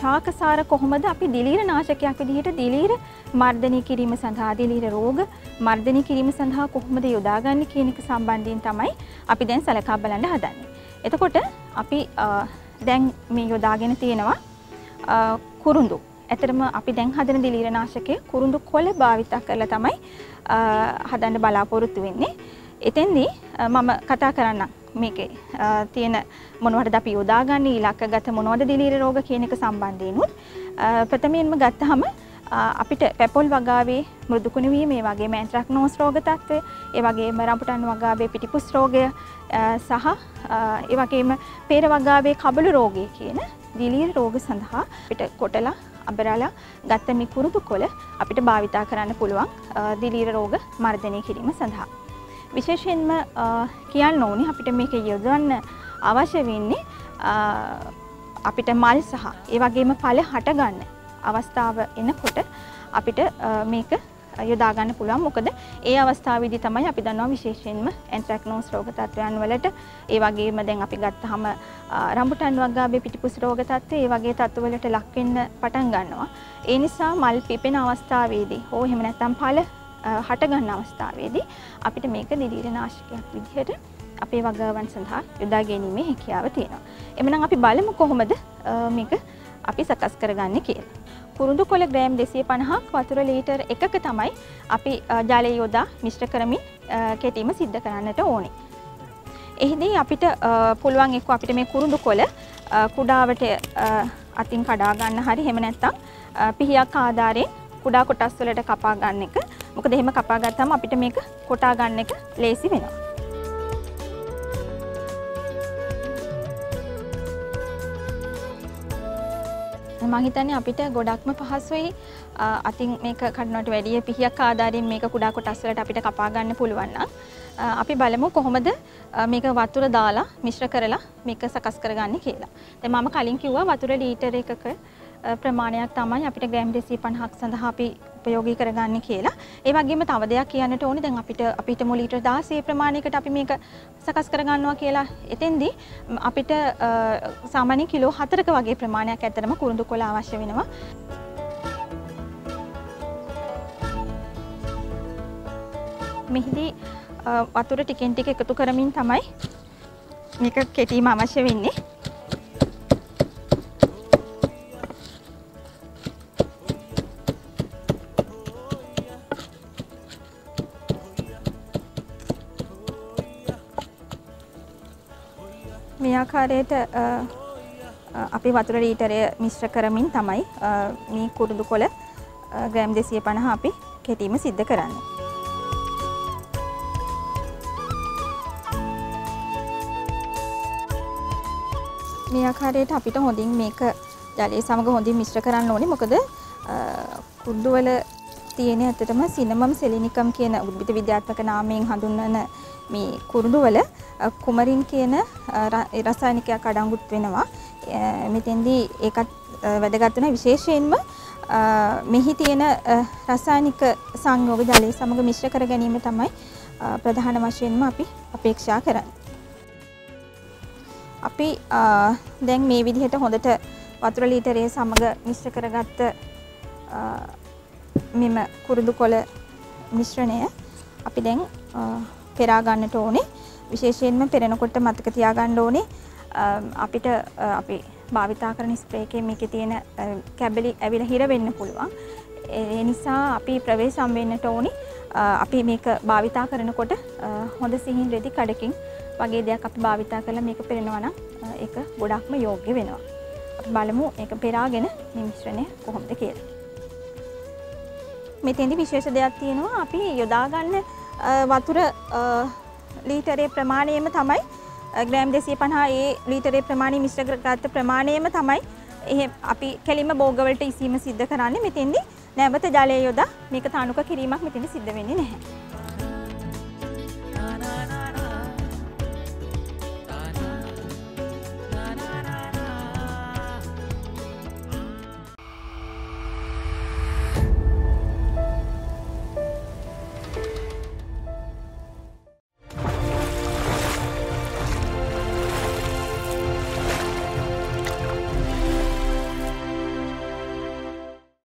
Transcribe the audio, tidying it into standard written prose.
ශාකසාර කොහොමද අපි දිලීර නාශකයක් විදිහට දිලීර මර්ධනය කිරීම සඳහා දිලීර රෝග මර්ධනය කිරීම සඳහා කොහොමද යොදාගන්නේ කියන එක සම්බන්ධයෙන් තමයි අපි දැන් සලකා බලන්න හදන්නේ. එතකොට අපි දැන් මේ යොදාගෙන තියෙනවා කුරුඳු. ඇත්තටම අපි දැන් හදන දිලීර නාශකයේ කුරුඳු කොළ භාවිත කරලා තමයි හදන්න බලාපොරොත්තු වෙන්නේ. එතෙන්දී මම කතා කරන්නම් මේකේ තියෙන මොනවටද අපි යොදාගන්නේ ඉලක්කගත මොනවද දිලීර රෝග කියන එක සම්බන්ධයෙන් උත් ප්‍රථමයෙන්ම ගත්තහම අපිට පැපොල් වගාවේ මෘදු කුණු වීම, ඒ වගේම ඇන්ත්‍රැක්නෝස් රෝග තත්ත්වය, ඒ වගේම රඹුටන් වගාවේ පිටිපුස් රෝගය සහ ඒ වගේම පේර වගාවේ කබළු රෝගය කියන දිලීර රෝග සඳහා අපිට කොටලා අබරලා ගත්ත මේ කුරුඳු කොළ අපිට භාවිතා කරන්න පුළුවන් දිලීර රෝග මර්ධනය කිරීම සඳහා. විශේෂයෙන්ම කියන්න ඕනේ අපිට මේක යොදවන්න අවශ්‍ය වෙන්නේ අපිට මල් සහ ඒ වගේම ඵල හට ගන්න අවස්ථාව එනකොට අපිට මේක යොදා ගන්න පුළුවන්. මොකද ඒ අවස්ථාවේදී තමයි අපි දන්නවා විශේෂයෙන්ම ඇන්ත්‍රැක්නෝස් රෝග තත්ත්වයන් වලට ඒ වගේම දැන් අපි ගත්තාම රඹුටන් වගාවේ පිටිපුස් රෝග තත්ත්වය ඒ වගේ තත්ත්වවලට ලක් වෙන්න පටන් ගන්නවා. ඒ නිසා මල් පිපෙන අවස්ථාවේදී හෝ එහෙම නැත්නම් ඵල හට ගන්න අවස්ථාවේදී අපිට මේක දිලීර නාශකයක් විදිහට අපේ වගාවන් සඳහා යොදා ගැනීමේ හැකියාව තියෙනවා. එhmenan අපි බලමු කොහොමද මේක අපි සකස් කරගන්නේ කියලා. කුරුඳු කොළ ග්‍රෑම් 250ක් වතුර ලීටර් 1ක තමයි අපි ජලය යොදා මිශ්‍ර කරමින් කෙටීම සිද්ධ කරන්නට ඕනේ. එහිදී අපිට පුළුවන් එක්ක අපිට මේ කුරුඳු කොළ කුඩාවට අතින් කඩා ගන්න හරි එහෙම නැත්නම් පිහියක් ආධාරයෙන් කුඩා කොටස් වලට කපා ගන්න එක. මොකද එහෙම කපා ගත්තාම අපිට මේක කොටා ගන්න එක ලේසි වෙනවා. මම හිතන්නේ අපිට ගොඩක්ම පහසුයි අතින් මේක කඩනවට වැඩිය පිහියක් ආධාරයෙන් මේක කුඩා කොටස් වලට අපිට කපා ගන්න පුළුවන් නම් අපි බලමු කොහොමද මේක වතුර දාලා මිශ්‍ර කරලා මේක සකස් කරගන්නේ කියලා. දැන් මම කලින් කිව්වා වතුර ලීටර එකක ප්‍රමාණයක් තමයි අපිට ග්‍රෑම් 250ක් සඳහා අපි උපයෝගී කරගන්නේ කියලා. ඒ වගේම තව දෙයක් කියන්නට ඕනේ දැන් අපිට ලීටර් 16 ප්‍රමාණයකට අපි මේක සකස් කරගන්නවා කියලා. එතෙන්දී අපිට සාමාන්‍යයෙන් කිලෝ 4ක වගේ ප්‍රමාණයක් ඇත්තටම කුරුඳු කොළ අවශ්‍ය වෙනවා. මෙහිදී වතුර ටිකෙන් ටික එකතු කරමින් තමයි මේක කෙටීම අවශ්‍ය වෙන්නේ. මේ ආකාරයට අපි වතුර ලීටරය මිශ්‍ර කරමින් තමයි මේ කුරුඳු කොළ ග්‍රෑම් 250 අපි කෙටීම සිද්ධ කරන්නේ. මේ ආකාරයට අපිට හොඳින් මේක ජලයේ සමග හොඳින් මිශ්‍ර කරන්න ඕනේ. මොකද කුරුඳු වල තියෙන ඇත්තටම සිනමම් සෙලිනිකම් කියන උද්භිද විද්‍යාත්මක නාමයෙන් හඳුන්වන මේ කුරුඳු වල කුමරින් කියන රසායනිකයක් අඩංගුත් වෙනවා. මෙතෙන්දී ඒකත් වැදගත් වෙන විශේෂයෙන්ම මෙහි තියෙන රසායනික සංයෝග ජලයේ සමග මිශ්‍ර කර ගැනීම තමයි ප්‍රධාන වශයෙන්ම අපි අපේක්ෂා කරන්නේ. අපි දැන් මේ විදිහට හොඳට වතුර ලීටරයේ සමග මිශ්‍ර කරගත්ත මෙම කුරුඳු කොළ මිශ්‍රණය අපි දැන් පෙරා ගන්නට ඕනේ. විශේෂයෙන්ම පෙරනකොට මතක තියාගන්න ඕනේ අපිට අපි භාවිතා කරන ස්ප්‍රේ එකේ මේකේ තියෙන කැබලි ඇවිල්ලා හිර වෙන්න පුළුවන්. ඒ නිසා අපි ප්‍රවේශම් වෙන්නට ඕනේ. අපි මේක භාවිතා කරනකොට හොඳ සිහින් රෙදි කඩකින් වගේ දෙයක් අපි භාවිතා කරලා මේක පෙරනවා නම් ඒක ගොඩක්ම යෝග්‍ය වෙනවා. අපි බලමු මේක පෙරාගෙන මේ මිශ්‍රණය කොහොමද කියලා. මෙතෙන්දී විශේෂ දෙයක් තියෙනවා. අපි යොදා ගන්න වතුර ලීටරේ ප්‍රමාණයම තමයි ග්‍රෑම් 250 ඒ ලීටරේ ප්‍රමාණය මිශ්‍ර කරගත්ත ප්‍රමාණයම තමයි එහෙ අපි කෙලින්ම බෝග වලට ඉසීම සිද්ධ කරන්නේ. මෙතෙන්දී නැවත ජලය යොදා මේක තනුක කිරීමක් මෙතෙන්දී සිද්ධ වෙන්නේ නැහැ.